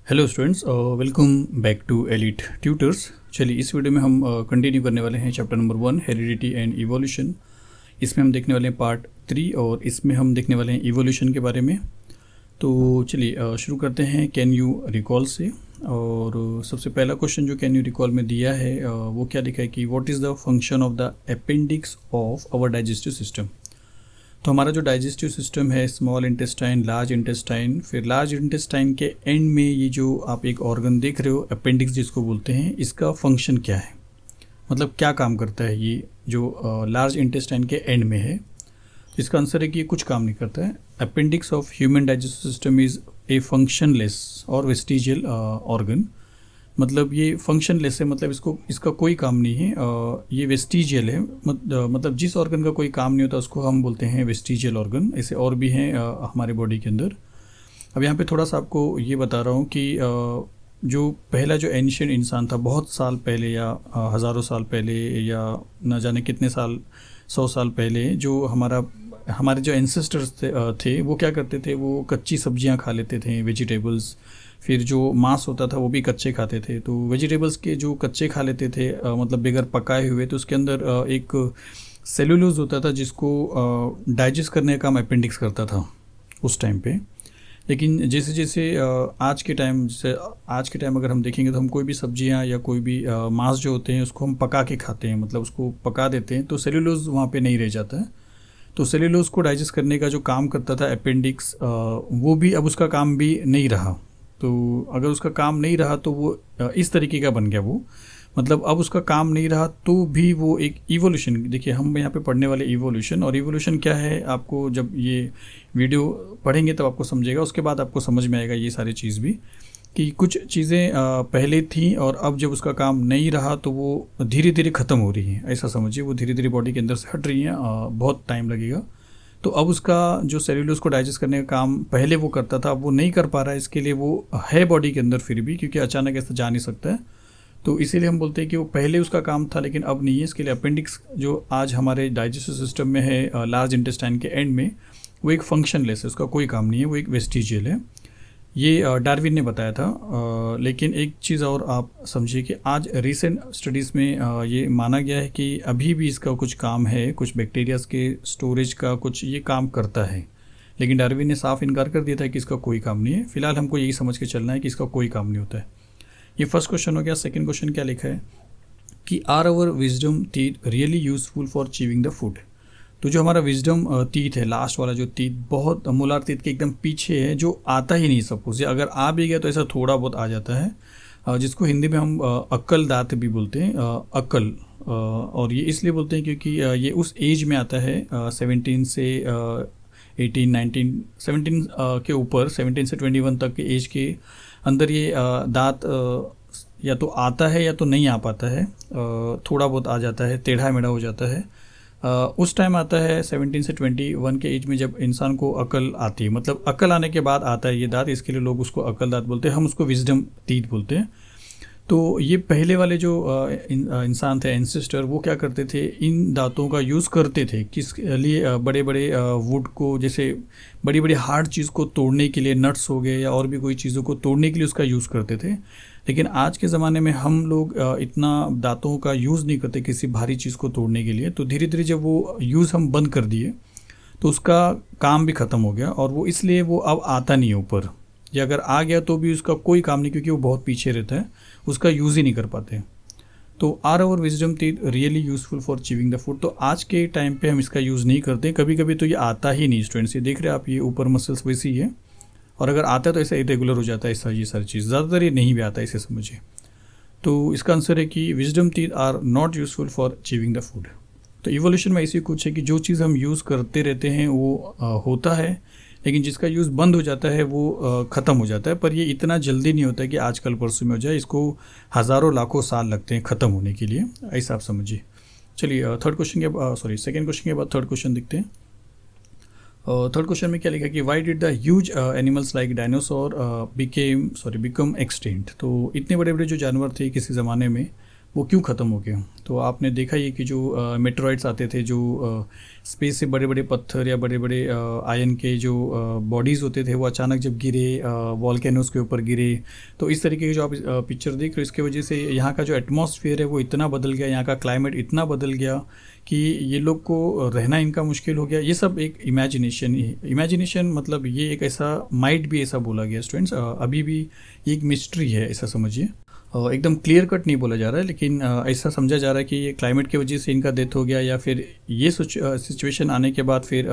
Hello students, welcome back to Elite Tutors. चलिए इस वीडियो में हम कंटिन्यू करने वाले हैं chapter number 1 heredity and evolution. इसमें हम देखने वाले हैं पार्ट 3 और इसमें हम देखने वाले हैं इवोल्यूशन के बारे में। तो चलिए शुरू करते हैं कैन यू रिकॉल से। और सबसे पहला क्वेश्चन जो कैन यू रिकॉल में दिया है वो क्या लिखा है कि what is the function of the appendix of our digestive system. तो हमारा जो डाइजेस्टिव सिस्टम है, स्मॉल इंटेस्टाइन, लार्ज इंटेस्टाइन, फिर लार्ज इंटेस्टाइन के एंड में ये जो आप एक ऑर्गन देख रहे हो अपेंडिक्स जिसको बोलते हैं, इसका फंक्शन क्या है, मतलब क्या काम करता है ये जो लार्ज इंटेस्टाइन के एंड में है। इसका आंसर है कि ये कुछ काम नहीं करता है। Appendix of human digestive system is a functionless और वेस्टिजियल ऑर्गन। मतलब ये फंक्शनलेस है, मतलब इसका कोई काम नहीं है। ये वेस्टिजियल है, मतलब जिस ऑर्गन का कोई काम नहीं होता उसको हम बोलते हैं वेस्टिजियल ऑर्गन। ऐसे और भी हैं हमारे बॉडी के अंदर। अब यहाँ पे थोड़ा सा आपको ये बता रहा हूँ कि जो पहला जो एंशिएंट इंसान था बहुत साल पहले या हज़ारों साल पहले या न जाने कितने साल 100 साल पहले, जो हमारे जो एंसेस्टर्स थे वो क्या करते थे, वो कच्ची सब्जियां खा लेते थे, वेजिटेबल्स। फिर जो मांस होता था वो भी कच्चे खाते थे। तो वेजिटेबल्स के जो कच्चे खा लेते थे मतलब बगैर पकाए हुए, तो उसके अंदर एक सेलुलोज होता था जिसको डाइजेस्ट करने का काम अपेंडिक्स करता था उस टाइम पे। लेकिन जैसे जैसे आज के टाइम अगर हम देखेंगे तो हम कोई भी सब्जियां या कोई भी मांस जो होते हैं उसको हम पका के खाते हैं, मतलब उसको पका देते हैं, तो सेलुलोज वहाँ पे नहीं रह जाता है। तो सेलुलोज को डाइजेस्ट करने का जो काम करता था अपेंडिक्स, वो भी अब उसका काम भी नहीं रहा। तो अगर उसका काम नहीं रहा तो वो इस तरीके का बन गया वो, मतलब अब उसका काम नहीं रहा तो भी वो एक इवोल्यूशन। देखिए हम यहाँ पे पढ़ने वाले इवोल्यूशन, और इवोल्यूशन क्या है आपको जब ये वीडियो पढ़ेंगे तब आपको समझेगा। उसके बाद आपको समझ में आएगा ये सारी चीज़ भी, कि कुछ चीज़ें पहले थी और अब जब उसका काम नहीं रहा तो वो धीरे धीरे ख़त्म हो रही हैं। ऐसा समझिए, वो धीरे धीरे बॉडी के अंदर से हट रही हैं, बहुत टाइम लगेगा। तो अब उसका जो सेलुलोज को डाइजेस्ट करने का काम पहले वो करता था, अब वो नहीं कर पा रहा है। इसके लिए वो है बॉडी के अंदर फिर भी, क्योंकि अचानक ऐसा जा नहीं सकता है। तो इसीलिए हम बोलते हैं कि वो पहले उसका काम था लेकिन अब नहीं है। इसके लिए अपेंडिक्स जो आज हमारे डाइजेस्टिव सिस्टम में है लार्ज इंटेस्टाइन के एंड में, वो एक फंक्शनलेस है, उसका कोई काम नहीं है, वो एक वेस्टिजियल है। ये डार्विन ने बताया था। लेकिन एक चीज़ और आप समझिए कि आज रिसेंट स्टडीज़ में ये माना गया है कि अभी भी इसका कुछ काम है, कुछ बैक्टीरियाज के स्टोरेज का कुछ ये काम करता है। लेकिन डार्विन ने साफ इनकार कर दिया था कि इसका कोई काम नहीं है। फिलहाल हमको यही समझ के चलना है कि इसका कोई काम नहीं होता है। ये फर्स्ट क्वेश्चन हो गया। सेकेंड क्वेश्चन क्या लिखा है कि are our wisdom teeth really useful for chewing the food. तो जो हमारा विजडम टीथ है, लास्ट वाला जो टीथ बहुत मोलार टीथ के एकदम पीछे है, जो आता ही नहीं सपोज, अगर आ भी गया तो ऐसा थोड़ा बहुत आ जाता है, जिसको हिंदी में हम अक्ल दांत भी बोलते हैं, अक्ल। और ये इसलिए बोलते हैं क्योंकि ये उस एज में आता है 17 से 18, 19, 17 के ऊपर, 17 से 21 तक के एज के अंदर ये दांत या तो आता है या तो नहीं आ पाता है, थोड़ा बहुत आ जाता है, टेढ़ा मेढ़ा हो जाता है। उस टाइम आता है 17 से 21 के एज में, जब इंसान को अकल आती है, मतलब अकल आने के बाद आता है ये दांत। इसके लिए लोग उसको अकल दांत बोलते हैं, हम उसको विजडम टीथ बोलते हैं। तो ये पहले वाले जो इंसान थे, एंसेस्टर, वो क्या करते थे, इन दांतों का यूज़ करते थे किस लिए, बड़े बड़े वुड को, जैसे बड़ी बड़ी हार्ड चीज़ को तोड़ने के लिए, नट्स हो गए या और भी कोई चीज़ों को तोड़ने के लिए उसका यूज़ करते थे। लेकिन आज के ज़माने में हम लोग इतना दांतों का यूज़ नहीं करते किसी भारी चीज़ को तोड़ने के लिए। तो धीरे धीरे जब वो यूज़ हम बंद कर दिए तो उसका काम भी ख़त्म हो गया, और वो इसलिए वो अब आता नहीं है ऊपर, या अगर आ गया तो भी उसका कोई काम नहीं, क्योंकि वो बहुत पीछे रहता है, उसका यूज़ ही नहीं कर पाते। तो are our wisdom teeth really useful for chewing the food. तो आज के टाइम पे हम इसका यूज़ नहीं करते। कभी कभी तो ये आता ही नहीं स्टूडेंट्स, ये देख रहे हैं आप, ये ऊपर मसल्स वैसी है, और अगर आता है तो ऐसा इरेगुलर हो जाता है, ऐसा ये सारी चीज़, ज़्यादातर ये नहीं भी आता है, इसे समझिए। तो इसका आंसर है कि wisdom teeth are not useful for chewing the food. तो इवोल्यूशन में ऐसी कुछ है कि जो चीज़ हम यूज़ करते रहते हैं वो होता है, लेकिन जिसका यूज़ बंद हो जाता है वो ख़त्म हो जाता है। पर ये इतना जल्दी नहीं होता है कि आजकल परसों में हो जाए, इसको हज़ारों लाखों साल लगते हैं ख़त्म होने के लिए, ऐसा आप समझिए। चलिए सेकेंड क्वेश्चन के बाद थर्ड क्वेश्चन देखते हैं। थर्ड क्वेश्चन में क्या लिखा कि why did the huge animals like dinosaur become extinct. तो इतने बड़े बड़े जो जानवर थे किसी ज़माने में, वो क्यों ख़त्म हो गया। तो आपने देखा ही कि जो मेटेरॉइड्स आते थे, जो स्पेस से बड़े बड़े पत्थर या बड़े बड़े आयन के जो बॉडीज़ होते थे, वो अचानक जब गिरे वॉल्केनोज के ऊपर गिरे, तो इस तरीके की जो आप पिक्चर देख रहे हो, इसके वजह से यहाँ का जो एटमॉस्फेयर है वो इतना बदल गया, यहाँ का क्लाइमेट इतना बदल गया कि ये लोग को रहना इनका मुश्किल हो गया। ये सब एक इमेजिनेशन मतलब ये एक ऐसा माइट भी ऐसा बोला गया स्टूडेंट्स, अभी भी ये एक मिस्ट्री है ऐसा समझिए। एकदम क्लियर कट नहीं बोला जा रहा है, लेकिन ऐसा समझा जा रहा है कि ये क्लाइमेट की वजह से इनका डेथ हो गया, या फिर ये सिचुएशन आने के बाद फिर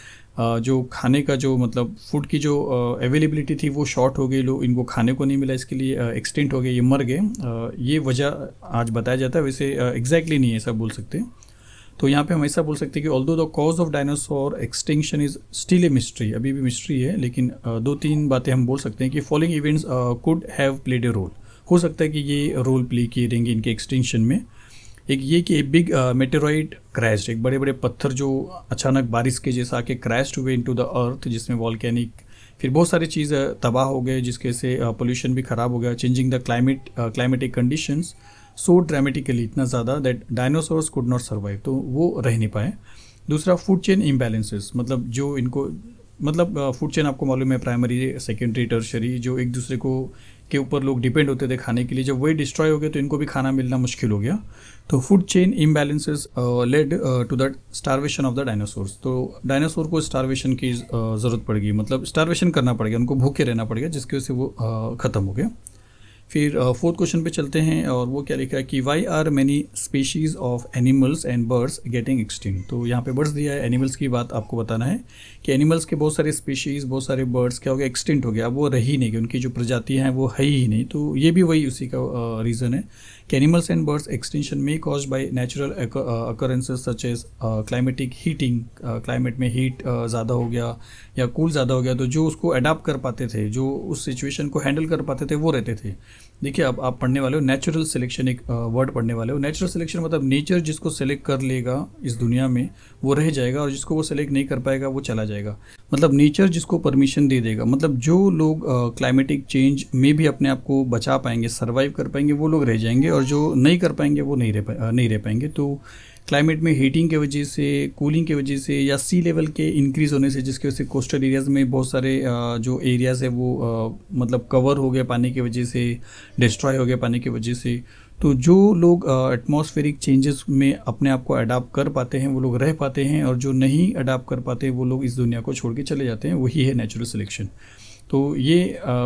जो खाने का जो मतलब फूड की जो अवेलेबिलिटी थी वो शॉर्ट हो गई, लोग इनको खाने को नहीं मिला, इसके लिए एक्सटिंक्ट हो गए, ये मर गए। ये वजह आज बताया जाता है, वैसे एग्जैक्टली नहीं ऐसा बोल सकते। तो यहाँ पे हम ऐसा बोल सकते हैं कि although the cause of dinosaur extinction is still a mystery, अभी भी मिस्ट्री है, लेकिन दो तीन बातें हम बोल सकते हैं कि following events could have played a role, हो सकता है कि ये रोल प्ले किए रहेंगे इनके एक्सटिंक्शन में। एक ये कि एक बिग मेटेरॉइड क्रैश, एक बड़े बड़े पत्थर जो अचानक बारिश के जैसा आके क्रैश हुए इनटू द अर्थ, जिसमें वॉल्केनिक फिर बहुत सारी चीज़ तबाह हो गए, जिसके से पोल्यूशन भी ख़राब हो गया, changing the climatic conditions so dramatically, इतना ज़्यादा that dinosaurs could not survive, तो वो रह नहीं पाए। दूसरा फूड चेन इम्बैलेंसेस, मतलब जो इनको मतलब फूड चेन आपको मालूम है, प्राइमरी सेकेंडरी टर्शरी, जो एक दूसरे को के ऊपर लोग डिपेंड होते थे खाने के लिए, जब वही डिस्ट्रॉय हो गए तो इनको भी खाना मिलना मुश्किल हो गया। तो food chain imbalances led to the starvation of the dinosaurs, तो डायनासोर को स्टारवेशन की ज़रूरत पड़ गई, मतलब स्टारवेशन करना पड़ गया, उनको भूखे रहना पड़ गया, जिसकी वजह से वो ख़त्म हो गया। फिर फोर्थ क्वेश्चन पे चलते हैं, और वो क्या लिखा है कि why are many species of animals and birds getting extinct. तो यहाँ पे बर्ड्स दिया है, एनिमल्स की बात आपको बताना है कि एनिमल्स के बहुत सारे स्पीशीज़, बहुत सारे बर्ड्स क्या हो गया, एक्सटिंक्ट हो गया, अब वो रही नहीं, कि उनकी जो प्रजातियाँ हैं वो है ही नहीं। तो ये भी वही उसी का रीज़न है कि एनिमल्स एंड बर्ड्स एक्सटिंक्शन में cause by natural occurrences such as climatic heating, climate में हीट ज़्यादा हो गया या कूल ज़्यादा हो गया, तो जो उसको अडाप्ट कर पाते थे, जो उस सिचुएशन को हैंडल कर पाते थे, वो रहते थे। देखिए अब आप पढ़ने वाले हो नेचुरल सिलेक्शन, एक वर्ड पढ़ने वाले हो। नेचुरल सिलेक्शन मतलब नेचर जिसको सेलेक्ट कर लेगा इस दुनिया में वो रह जाएगा, और जिसको वो सेलेक्ट नहीं कर पाएगा वो चला जाएगा। मतलब नेचर जिसको परमिशन दे देगा, मतलब जो लोग क्लाइमेटिक चेंज में भी अपने आप को बचा पाएंगे, सर्वाइव कर पाएंगे, वो लोग रह जाएंगे, और जो नहीं कर पाएंगे वो नहीं रह पाएंगे। तो क्लाइमेट में हीटिंग की वजह से, कूलिंग की वजह से, या सी लेवल के इंक्रीज़ होने से, जिसकी वजह से कोस्टल एरियाज़ में बहुत सारे जो एरियाज़ है वो मतलब कवर हो गए पानी की वजह से, डिस्ट्रॉय हो गए पानी की वजह से। तो जो लोग एटमॉस्फेरिक चेंजेस में अपने आप को अडाप्ट कर पाते हैं वो लोग रह पाते हैं, और जो नहीं अडाप्ट कर पाते वो लोग इस दुनिया को छोड़ के चले जाते हैं, वही है नेचुरल सिलेक्शन। तो ये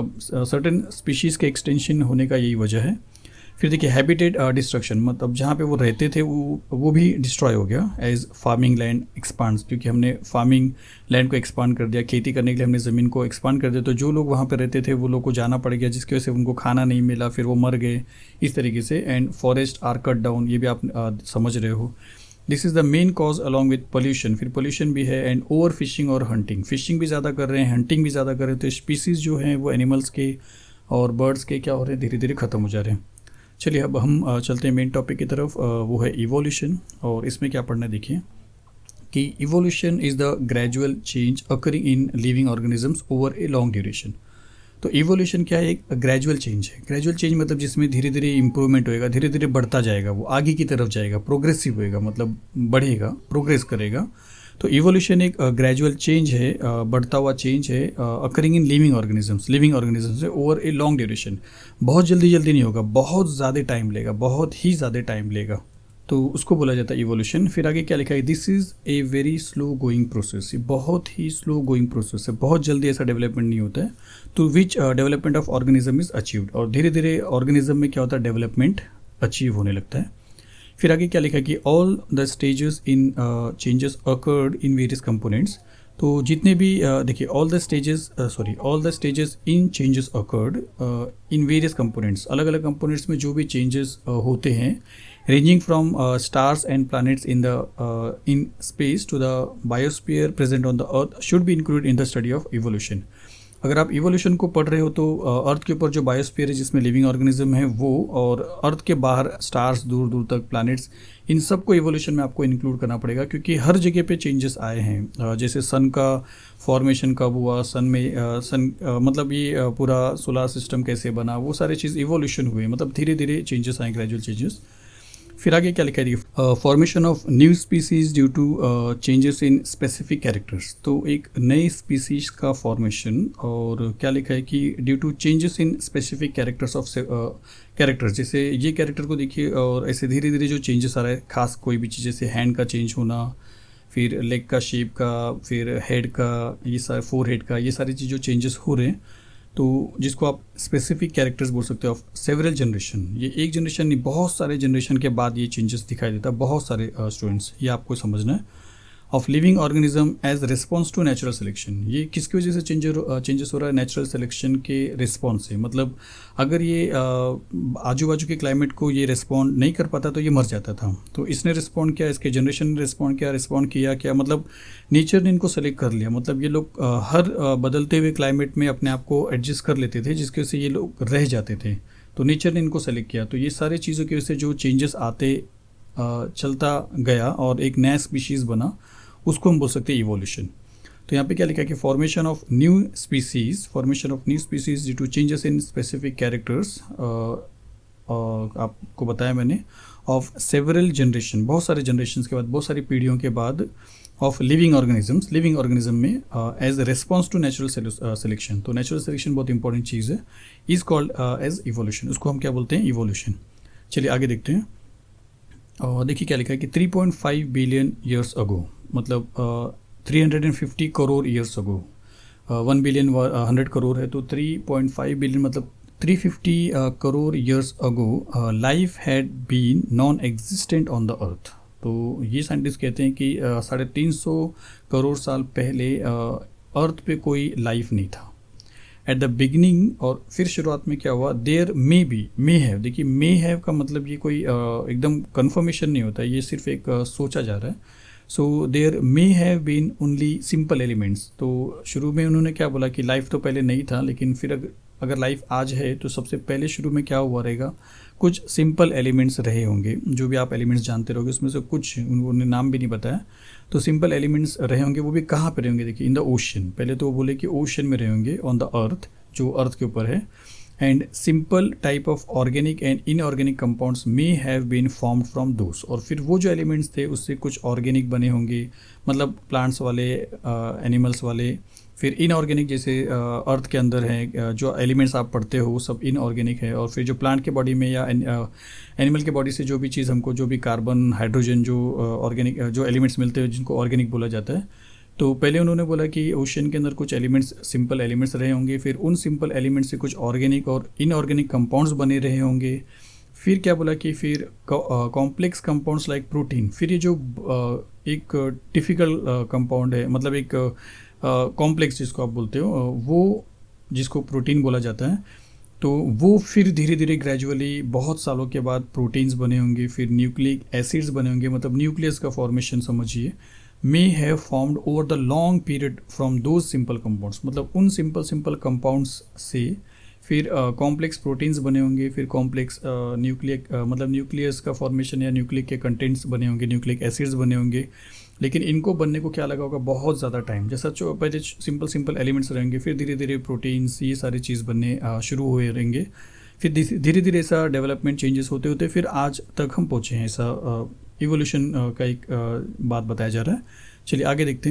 सर्टेन स्पीशीज़ के एक्सटेंशन होने का यही वजह है। फिर देखिए हैबिटेट डिस्ट्रक्शन, मतलब जहाँ पे वो रहते थे वो भी डिस्ट्रॉय हो गया एज फार्मिंग लैंड एक्सपांड्स, क्योंकि हमने फार्मिंग लैंड को एक्सपांड कर दिया, खेती करने के लिए हमने ज़मीन को एक्सपांड कर दिया, तो जो लोग वहाँ पे रहते थे वो लोग को जाना पड़ गया, जिसकी वजह से उनको खाना नहीं मिला, फिर वो मर गए इस तरीके से। And forest are cut down, ये भी आप समझ रहे हो। This is the main cause along with pollution, फिर पोल्यूशन भी है, एंड ओवर फिशिंग और हंटिंग, फिशिंग भी ज़्यादा कर रहे हैं, हंटिंग भी ज़्यादा कर रहे हैं, तो स्पीसीज़ जो हैं वो एनिमल्स के और बर्ड्स के क्या हो रहे हैं, धीरे धीरे ख़त्म हो जा रहे हैं। चलिए अब हम चलते हैं मेन टॉपिक की तरफ, वो है इवोल्यूशन। और इसमें क्या पढ़ना है देखिए कि evolution is the gradual change occurring in living organisms over a long duration. तो इवोल्यूशन क्या है, एक ग्रेजुअल चेंज है। ग्रेजुअल चेंज मतलब जिसमें धीरे धीरे इंप्रूवमेंट होएगा, धीरे धीरे बढ़ता जाएगा, वो आगे की तरफ जाएगा, प्रोग्रेसिव होएगा, मतलब बढ़ेगा, प्रोग्रेस करेगा। तो इवोल्यूशन एक ग्रेजुअल चेंज है, बढ़ता हुआ चेंज है, अकरिंग इन लिविंग ऑर्गेनिजम्स है ओवर ए लॉन्ग ड्यूरेशन। बहुत जल्दी नहीं होगा, बहुत ज़्यादा टाइम लेगा, बहुत ही ज़्यादा टाइम लेगा, तो उसको बोला जाता है इवोल्यूशन। फिर आगे क्या लिखा है, this is a very slow going process, ये बहुत ही स्लो गोइंग प्रोसेस है, बहुत जल्दी ऐसा डेवलपमेंट नहीं होता है। तो which development of organism is achieved, और धीरे धीरे ऑर्गेनिज्म में क्या होता है, डेवलपमेंट अचीव होने लगता है। फिर आगे क्या लिखा है कि all the stages in changes occurred in various components. तो जितने भी देखिए all the stages in changes occurred in various components, अलग अलग कंपोनेंट्स में जो भी चेंजेस होते हैं, ranging from stars and planets in space to the biosphere present on the earth should be included in the study of evolution. अगर आप evolution को पढ़ रहे हो तो अर्थ के ऊपर जो बायोस्फीयर है जिसमें लिविंग ऑर्गेनिज्म है वो, और अर्थ के बाहर स्टार्स, दूर दूर तक प्लैनेट्स, इन सबको इवोल्यूशन में आपको इंक्लूड करना पड़ेगा, क्योंकि हर जगह पे चेंजेस आए हैं। जैसे सन का फॉर्मेशन कब हुआ, सन में मतलब ये पूरा सोलर सिस्टम कैसे बना, वो सारे चीज़ इवोल्यूशन हुए, मतलब धीरे धीरे चेंजेस आए, ग्रेजुअल चेंजेस। फिर आगे क्या लिखा है, formation of new species due to changes in specific characters. तो एक नए स्पीसीज का फॉर्मेशन, और क्या लिखा है कि due to changes in specific characters of characters, जैसे ये कैरेक्टर को देखिए और ऐसे धीरे धीरे जो चेंजेस आ रहा है, खास कोई भी चीज़ जैसे हैंड का चेंज होना, फिर लेग का शेप का, फिर हेड का, ये सारे फोर हेड का, ये सारी चीज़ जो चेंजेस हो रहे हैं, तो जिसको आप स्पेसिफिक कैरेक्टर्स बोल सकते हो ऑफ सेवरल जनरेशन। ये एक जनरेशन नहीं, बहुत सारे जनरेशन के बाद ये चेंजेस दिखाई देता है, बहुत सारे स्टूडेंट्स, ये आपको समझना है। Of living organism as response to natural selection, ये किसकी वजह से चेंजेस हो रहा है, नेचुरल सिलेक्शन के रिस्पॉन्स से। मतलब अगर ये आजू बाजू के क्लाइमेट को ये रिस्पॉन्ड नहीं कर पाता तो ये मर जाता था। तो इसने रिस्पॉन्ड किया, इसके जनरेशन ने रिस्पॉन्ड किया क्या, मतलब नेचर ने इनको सेलेक्ट कर लिया। मतलब ये लोग हर बदलते हुए क्लाइमेट में अपने आप को एडजस्ट कर लेते थे, जिसकी वजह से ये लोग रह जाते थे। तो नेचर ने इनको सेलेक्ट किया। तो ये सारे चीज़ों की वजह से जो चेंजेस आते चलता गया और एक नया स्पीशीज़ बना, उसको हम बोल सकते हैं इवोल्यूशन। तो यहाँ पे क्या लिखा है कि formation of new species due to changes in specific characters, आपको बताया मैंने, ऑफ सेवरल जनरेशन, बहुत सारे जनरेशन के बाद, बहुत सारी पीढ़ियों के बाद, ऑफ लिविंग ऑर्गेनिज्म में as response to natural selection. तो नेचुरल सिलेक्शन बहुत इंपॉर्टेंट चीज़ है, इज कॉल्ड एज इवोल्यूशन। उसको हम क्या बोलते हैं, इवोल्यूशन। चलिए आगे देखते हैं। और देखिए क्या लिखा है कि 3.5 बिलियन ईयर्स अगो, मतलब 350 crore years ago, 1 billion 100 crore है, तो 3.5 बिलियन मतलब 350 crore years ago life had been non existent on the earth. तो ये साइंटिस्ट कहते हैं कि 350 करोड़ साल पहले अर्थ पे कोई लाइफ नहीं था एट द बिगिनिंग। और फिर शुरुआत में क्या हुआ, देयर मे हैव, देखिए मे हैव का मतलब ये कोई एकदम कन्फर्मेशन नहीं होता, ये सिर्फ एक सोचा जा रहा है। So there may have been only simple elements. तो शुरू में उन्होंने क्या बोला कि लाइफ तो पहले नहीं था, लेकिन फिर अगर लाइफ आज है तो सबसे पहले शुरू में क्या हुआ रहेगा, कुछ सिंपल एलिमेंट्स रहे होंगे। जो भी आप एलिमेंट्स जानते रहोगे उसमें से कुछ उन्होंने नाम भी नहीं बताया, तो सिंपल एलिमेंट्स रहे होंगे। वो भी कहाँ पे रहे होंगे, देखिए इन द ओशन। पहले तो वो बोले कि ओशन में रहे होंगे, ऑन द अर्थ, जो अर्थ के ऊपर है। And simple type of organic and inorganic compounds may have been formed from those. और फिर वो जो एलिमेंट्स थे उससे कुछ ऑर्गेनिक बने होंगे, मतलब प्लांट्स वाले, एनिमल्स वाले। फिर इनऑर्गेनिक जैसे अर्थ के अंदर है जो एलिमेंट्स आप पढ़ते हो वो सब इनऑर्गेनिक है। और फिर जो प्लांट के बॉडी में या एनिमल के बॉडी से जो भी चीज़ हमको, जो भी कार्बन, हाइड्रोजन, जो ऑर्गेनिक जो एलिमेंट्स मिलते हैं जिनको ऑर्गेनिक बोला जाता है। तो पहले उन्होंने बोला कि ओशन के अंदर कुछ एलिमेंट्स, सिंपल एलिमेंट्स रहे होंगे, फिर उन सिंपल एलिमेंट्स से कुछ ऑर्गेनिक और इनऑर्गेनिक कंपाउंड्स बने रहे होंगे। फिर क्या बोला कि फिर कॉम्प्लेक्स कंपाउंड्स लाइक प्रोटीन। फिर ये जो एक डिफ़िकल्ट कंपाउंड है, मतलब एक कॉम्प्लेक्स जिसको आप बोलते हो, वो जिसको प्रोटीन बोला जाता है, तो वो फिर धीरे धीरे ग्रेजुअली बहुत सालों के बाद प्रोटीन्स बने होंगे, फिर न्यूक्लिक एसिड्स बने होंगे, मतलब न्यूक्लियस का फॉर्मेशन समझिए, may have formed over the long period from those simple compounds। मतलब उन सिंपल कंपाउंड्स से फिर कॉम्प्लेक्स प्रोटीन्स बने होंगे, फिर कॉम्प्लेक्स न्यूक्लिक मतलब न्यूक्लियस का फॉर्मेशन या न्यूक्लिक के कंटेंट्स बने होंगे, न्यूक्लिक एसिड्स बने होंगे। लेकिन इनको बनने को क्या लगा होगा, बहुत ज़्यादा टाइम। जैसा जो पहले सिंपल एलिमेंट्स रहेंगे, फिर धीरे धीरे प्रोटीन्स, ये सारी चीज़ बनने शुरू हुए रहेंगे। फिर धीरे धीरे ऐसा डेवलपमेंट चेंजेस होते होते फिर आज तक हम पहुँचे हैं। ऐसा इवोल्यूशन का एक बात बताया जा रहा है। चलिए आगे देखते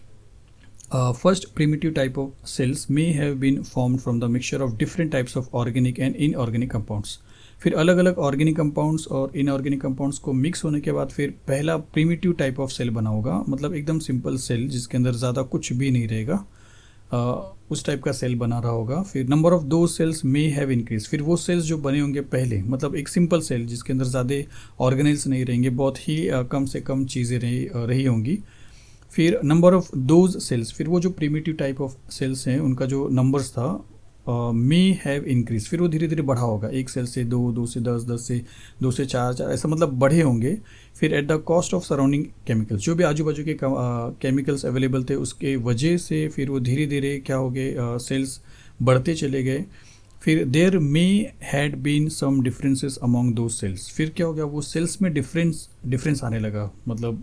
हैं। First primitive type of cells may have been formed from the mixture of different types of organic and inorganic compounds. फिर अलग अलग ऑर्गेनिक कंपाउंड्स और इनऑर्गेनिक कंपाउंड्स को मिक्स होने के बाद फिर पहला प्रिमिटिव टाइप ऑफ सेल बना होगा, मतलब एकदम सिंपल सेल जिसके अंदर ज़्यादा कुछ भी नहीं रहेगा, उस टाइप का सेल बना रहा होगा। फिर number of those cells may have increase. फिर वो सेल्स जो बने होंगे पहले, मतलब एक सिंपल सेल जिसके अंदर ज़्यादा ऑर्गेनेल्स नहीं रहेंगे, बहुत ही कम से कम चीज़ें रही होंगी। फिर नंबर ऑफ दोज सेल्स, फिर वो जो प्रिमिटिव टाइप ऑफ सेल्स हैं उनका जो नंबर्स था मे हैव इंक्रीज। फिर वो धीरे धीरे बढ़ा होगा, एक सेल से दो, दो से 10, 10 से 2 से 4, ऐसा मतलब बढ़े होंगे। फिर at the cost of surrounding chemicals, जो भी आजू बाजू के केमिकल्स अवेलेबल थे उसके वजह से फिर वो धीरे धीरे क्या हो गए, सेल्स बढ़ते चले गए। फिर there may had been some differences among those cells. फिर क्या हो गया, वो सेल्स में डिफरेंस आने लगा, मतलब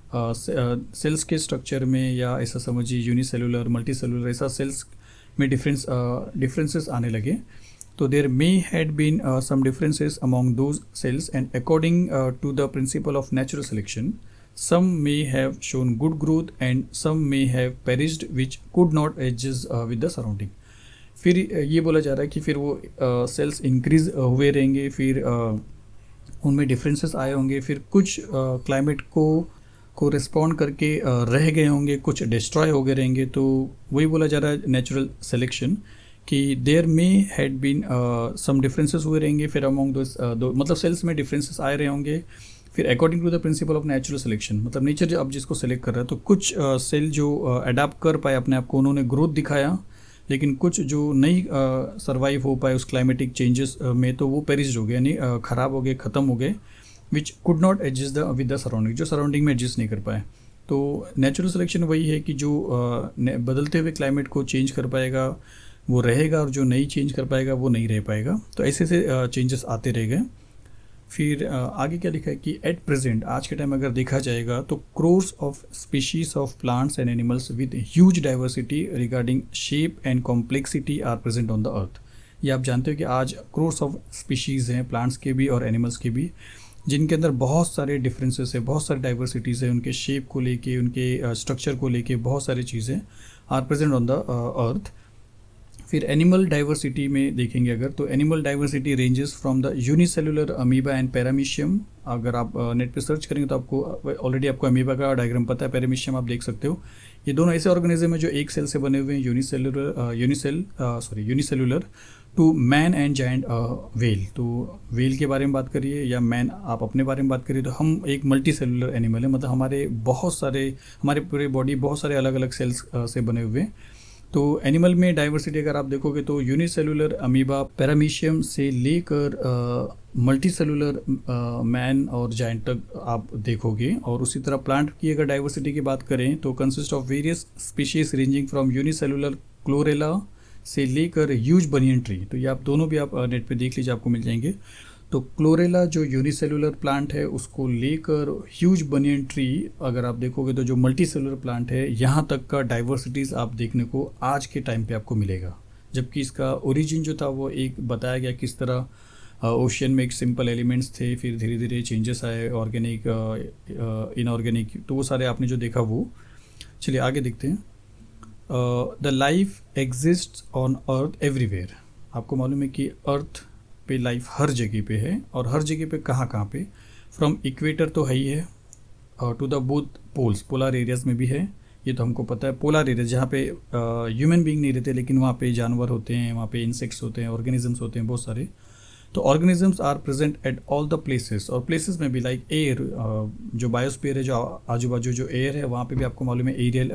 सेल्स के स्ट्रक्चर में, या ऐसा समझिए यूनिसेलुलर, मल्टी सेलुलर, ऐसा सेल्स में डिफरेंसेस आने लगे। तो there may had been some differences among those cells and according to the principle of natural selection some may have shown good growth and some may have perished which could not adjust with the surrounding। फिर ये बोला जा रहा है कि फिर वो sales increase हुए रहेंगे, फिर उनमें डिफरेंसेस आए होंगे, फिर कुछ क्लाइमेट को रिस्पॉन्ड करके रह गए होंगे, कुछ डिस्ट्रॉय हो गए रहेंगे। तो वही बोला जा रहा है नेचुरल सिलेक्शन कि there may had been some differences हुए रहेंगे, फिर अमॉन्ग दो मतलब सेल्स में डिफरेंसेस आए रहे होंगे। फिर according to the principle of natural selection, मतलब नेचर जो अब जिसको सिलेक्ट कर रहा है, तो कुछ सेल जो अडाप्ट कर पाए अपने आप को, उन्होंने ग्रोथ दिखाया, लेकिन कुछ जो नहीं सर्वाइव हो पाए उस क्लाइमेटिक चेंजेस में, तो वो पेरिश हो गए, यानी ख़राब हो गए, ख़त्म हो गए। Which could not adjust with the surrounding, जो सराउंडिंग में एडजस्ट नहीं कर पाए। तो नेचुरल सिलेक्शन वही है कि जो बदलते हुए क्लाइमेट को चेंज कर पाएगा वो रहेगा, और जो नहीं चेंज कर पाएगा वो नहीं रह पाएगा। तो ऐसे से चेंजेस आते रह गए। फिर आगे क्या लिखा है कि एट प्रेजेंट, आज के टाइम अगर देखा जाएगा तो crores of species of plants and animals with huge diversity regarding shape and complexity are present on the earth. ये आप जानते हो कि आज क्रोर्स ऑफ स्पीशीज़ हैं, प्लांट्स के भी और एनिमल्स के भी, जिनके अंदर बहुत सारे डिफरेंसेस है, बहुत सारी डाइवर्सिटीज़ है, उनके शेप को लेके, उनके स्ट्रक्चर को लेके बहुत सारी चीज़ें are present on the earth. फिर एनिमल डाइवर्सिटी में देखेंगे अगर, तो animal diversity ranges from the unicellular amoeba and paramecium. अगर आप नेट पे सर्च करेंगे तो आपको ऑलरेडी आपको अमीबा का डायग्राम पता है, पैरामीशियम आप देख सकते हो। ये दोनों ऐसे ऑर्गेनिज्म है जो एक सेल से बने हुए हैं, unicellular to man and giant whale. तो वेल के बारे में बात करिए या मैन आप अपने बारे में बात करिए, तो हम एक मल्टी सेलुलर एनिमल है, मतलब हमारे पूरे बॉडी बहुत सारे अलग अलग सेल्स से बने हुए हैं। तो एनिमल में डाइवर्सिटी अगर आप देखोगे तो यूनिसेलुलर अमीबा, पैरामीशियम से लेकर मल्टी सेलुलर मैन और जायंट तक आप देखोगे। और उसी तरह प्लांट की अगर डाइवर्सिटी की बात करें तो consist of various species ranging from unicellular chlorella से लेकर ह्यूज बनियन ट्री। तो ये आप दोनों भी आप नेट पे देख लीजिए, आपको मिल जाएंगे। तो क्लोरेला जो यूनिसेलुलर प्लांट है उसको लेकर ह्यूज बनियन ट्री अगर आप देखोगे तो जो मल्टी सेलुलर प्लांट है, यहाँ तक का डाइवर्सिटीज़ आप देखने को आज के टाइम पे आपको मिलेगा। जबकि इसका ओरिजिन जो था वो एक बताया गया किस तरह ओशियन में एक सिंपल एलिमेंट्स थे, फिर धीरे धीरे चेंजेस आए, ऑर्गेनिक इनऑर्गेनिक, तो वो सारे आपने जो देखा वो। चलिए आगे देखते हैं। The life exist on earth everywhere. आपको मालूम है कि अर्थ पे लाइफ हर जगह पे है, और हर जगह पे कहाँ पे, फ्रॉम इक्वेटर तो है ही है, to the both poles, polar areas में भी है, ये तो हमको पता है। पोलर एरिया जहाँ पे ह्यूमन बीइंग नहीं रहते, लेकिन वहाँ पे जानवर होते हैं, वहाँ पे इंसेक्ट्स होते हैं, ऑर्गेनिजम्स होते हैं बहुत सारे। तो organisms are present at all the places, और प्लेसेस में भी लाइक एयर, जो बायोस्फीयर है, जो आजू बाजू जो एयर है, वहाँ पे भी आपको मालूम है एरियल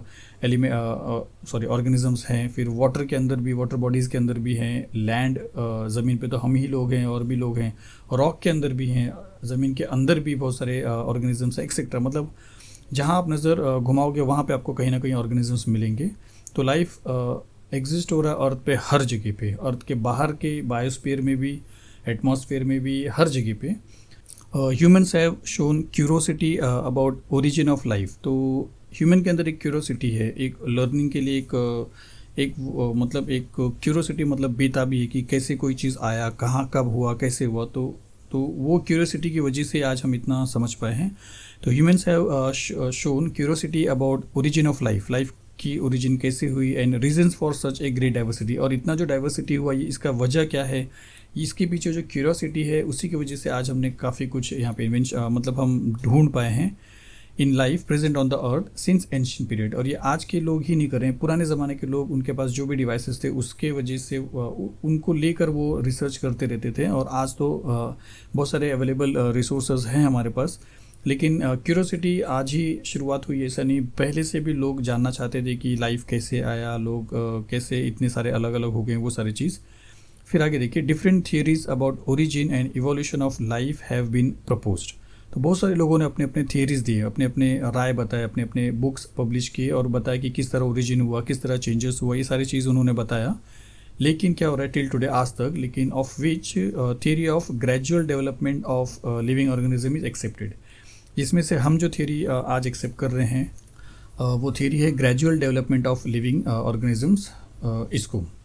ऑर्गेनिजम्स हैं। फिर वाटर के अंदर भी, वाटर बॉडीज़ के अंदर भी हैं, लैंड ज़मीन पे तो हम ही लोग हैं और भी लोग हैं, रॉक के अंदर भी हैं, ज़मीन के अंदर भी बहुत सारे ऑर्गेनिजम्स हैं एक्सेट्रा। मतलब जहाँ आप नज़र घुमाओगे वहाँ पे आपको कहीं ना कहीं ऑर्गेनिजम्स मिलेंगे। तो लाइफ एग्जिस्ट हो रहा है अर्थ पे हर जगह पे, अर्थ के बाहर के बायोस्फीयर में भी, एटमॉस्फेयर में भी, हर जगह पे। Humans have shown curiosity about origin of life. तो ह्यूमन के अंदर एक क्यूरोसिटी है, एक लर्निंग के लिए एक क्यूरोसिटी मतलब बेताबी है कि कैसे कोई चीज़ आया, कहाँ कब हुआ, कैसे हुआ। तो वो क्यूरोसिटी की वजह से आज हम इतना समझ पाए हैं। तो humans have shown curiosity about origin of life की ओरिजिन कैसे हुई, and reasons for such a great diversity. और इतना जो डाइवर्सिटी हुआ ये इसका वजह क्या है, इसके पीछे जो क्यूरियोसिटी है उसी की वजह से आज हमने काफ़ी कुछ यहाँ पे मतलब हम ढूंढ पाए हैं in life present on the earth since ancient period. और ये आज के लोग ही नहीं कर रहे हैं, पुराने ज़माने के लोग, उनके पास जो भी डिवाइसेस थे उसके वजह से उनको लेकर वो रिसर्च करते रहते थे। और आज तो बहुत सारे अवेलेबल रिसोर्सेज हैं हमारे पास, लेकिन क्यूरियोसिटी आज ही शुरुआत हुई, ऐसा नहीं, पहले से भी लोग जानना चाहते थे कि लाइफ कैसे आया, लोग कैसे इतने सारे अलग अलग हो गए, वो सारी चीज़। फिर आगे देखिए, different theories about origin and evolution of life have been proposed. तो बहुत सारे लोगों ने अपने अपने थियरीज दिए, अपने अपने राय बताए, अपने अपने बुक्स पब्लिश किए और बताया कि किस तरह ओरिजिन हुआ, किस तरह चेंजेस हुआ, ये सारी चीज़ उन्होंने बताया। लेकिन क्या हो रहा है टिल टुडे आज तक, लेकिन of which theory of gradual development of living organism is accepted. इसमें से हम जो थियरी आज एक्सेप्ट कर रहे हैं वो थियरी है gradual development of living organisms. इसको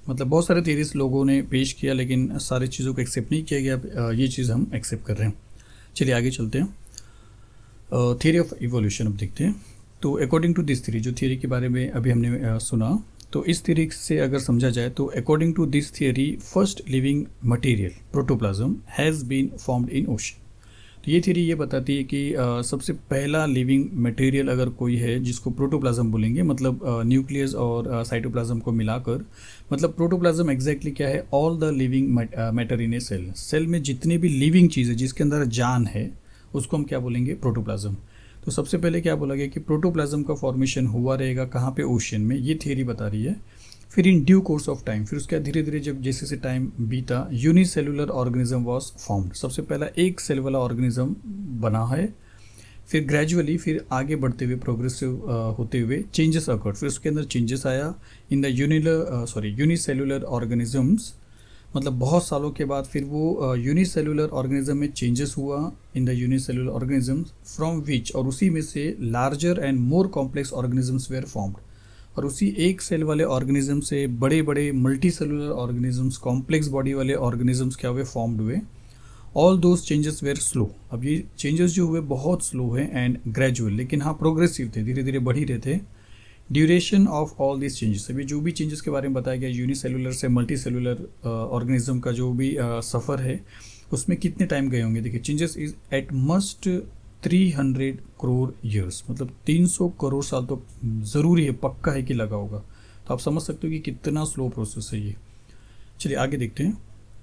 मतलब बहुत सारे थियरीज लोगों ने पेश किया लेकिन सारी चीज़ों को एक्सेप्ट नहीं किया गया। ये चीज़ हम एक्सेप्ट कर रहे हैं। चलिए आगे चलते हैं। थियरी ऑफ इवोल्यूशन अब देखते हैं। तो अकॉर्डिंग टू दिस थियरी, जो थियरी के बारे में अभी हमने सुना, तो इस थियरी से अगर समझा जाए तो according to this theory first living material protoplasm has been formed in ocean. तो ये थियरी ये बताती है कि सबसे पहला लिविंग मटेरियल अगर कोई है जिसको प्रोटोप्लाज्म बोलेंगे, मतलब न्यूक्लियस और साइटोप्लाज्म को मिलाकर, मतलब प्रोटोप्लाज्म एग्जैक्टली क्या है, all the living matter in a cell. Cell में जितनी भी लिविंग चीज़ है जिसके अंदर जान है उसको हम क्या बोलेंगे, प्रोटोप्लाज्म। तो सबसे पहले क्या बोला गया कि प्रोटोप्लाज्म का फॉर्मेशन हुआ रहेगा कहाँ पे, ओशन में, ये थियरी बता रही है। फिर in due course of time, फिर उसके बाद धीरे धीरे जब जैसे से टाइम बीता, यूनिसेलुलर ऑर्गेनिज्म वाज फॉर्म्ड, सबसे पहला एक सेल वाला ऑर्गेनिज्म बना है। फिर ग्रेजुअली, फिर आगे बढ़ते हुए, प्रोग्रेसिव होते हुए चेंजेस अकर्ड, फिर उसके अंदर चेंजेस आया इन द यूनिसेलुलर ऑर्गेनिजम्स, मतलब बहुत सालों के बाद फिर वो यूनिसेलुलर ऑर्गेनिज्म में चेंजेस हुआ in the unicellular organisms from which, और उसी में से larger and more complex organisms were formed, और उसी एक सेल वाले ऑर्गेनिज्म से बड़े बड़े multi cellular organisms, complex body वाले ऑर्गेनिजम्स क्या हुए, फॉर्म्ड हुए। All those changes were slow, अब ये चेंजेस जो हुए बहुत स्लो है एंड ग्रेजुअल, लेकिन हाँ प्रोग्रेसिव थे, धीरे धीरे बढ़ ही रहे थे। Duration of all this changes, अभी जो भी चेंजेस के बारे में बताया गया, यूनिसेलुलर से मल्टी सेलुलर ऑर्गेनिज्म का जो भी सफ़र है उसमें कितने टाइम गए होंगे, देखिए changes is at most 300 crore years, मतलब 300 करोड़ साल तो ज़रूरी है, पक्का है कि लगा होगा। तो आप समझ सकते हो कि कितना स्लो प्रोसेस है ये। चलिए आगे देखते हैं।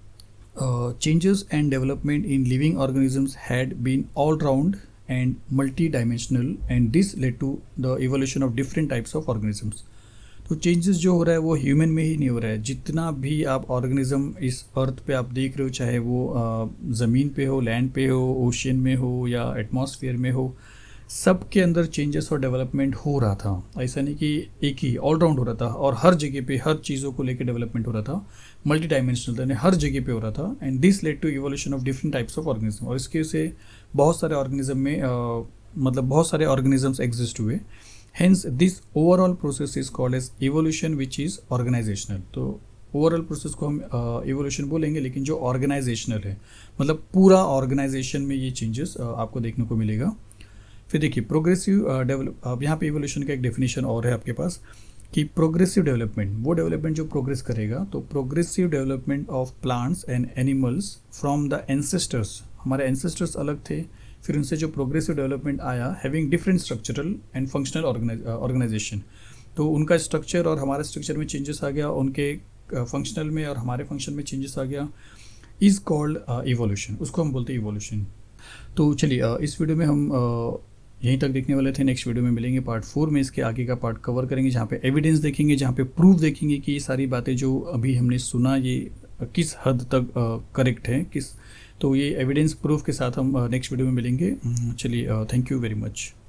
Changes and development in living organisms had been all round and multi-dimensional and this led to the evolution of different types of organisms। तो चेंजेस जो हो रहा है वो ह्यूमन में ही नहीं हो रहा है, जितना भी आप ऑर्गेनिज्म इस अर्थ पे आप देख रहे हो, चाहे वो ज़मीन पे हो, लैंड पे हो, ओशियन में हो या एटमॉस्फेयर में हो, सब के अंदर चेंजेस और डेवलपमेंट हो रहा था। ऐसा नहीं कि एक ही, ऑलराउंड हो रहा था और हर जगह पे हर चीज़ों को लेकर डेवलपमेंट हो रहा था, मल्टी डायमेंशनल, यानी हर जगह पे हो रहा था। And this led to evolution of different types of organism, और इसके से बहुत सारे ऑर्गेनिज्म में मतलब बहुत सारे ऑर्गेनिजम्स एग्जिस्ट हुए। Hence this overall process is called as evolution which is organisational. तो ओवरऑल प्रोसेस को हम इवोल्यूशन बोलेंगे, लेकिन जो ऑर्गेनाइजेशनल है, मतलब पूरा ऑर्गेनाइजेशन में ये चेंजेस आपको देखने को मिलेगा। फिर देखिए प्रोग्रेसिव अब यहाँ पे इवोल्यूशन का एक डेफिनेशन और है आपके पास कि प्रोग्रेसिव डेवलपमेंट, वो डेवलपमेंट जो प्रोग्रेस करेगा। तो progressive development of plants and animals from the ancestors, हमारे एंसेस्टर्स अलग थे, फिर उनसे जो प्रोग्रेसिव डेवलपमेंट आया, having different structural and functional organisation, तो उनका स्ट्रक्चर और हमारे स्ट्रक्चर में चेंजेस आ गया, उनके फंक्शनल में और हमारे फंक्शन में चेंजेस आ गया, इज़ कॉल्ड इवोल्यूशन, उसको हम बोलते हैं इवोल्यूशन। तो चलिए इस वीडियो में हम यहीं तक देखने वाले थे। नेक्स्ट वीडियो में मिलेंगे, पार्ट 4 में इसके आगे का पार्ट कवर करेंगे, जहाँ पे एविडेंस देखेंगे, जहाँ पे प्रूफ देखेंगे कि ये सारी बातें जो अभी हमने सुना ये किस हद तक करेक्ट है, तो ये एविडेंस प्रूफ के साथ हम नेक्स्ट वीडियो में मिलेंगे। चलिए थैंक यू वेरी मच।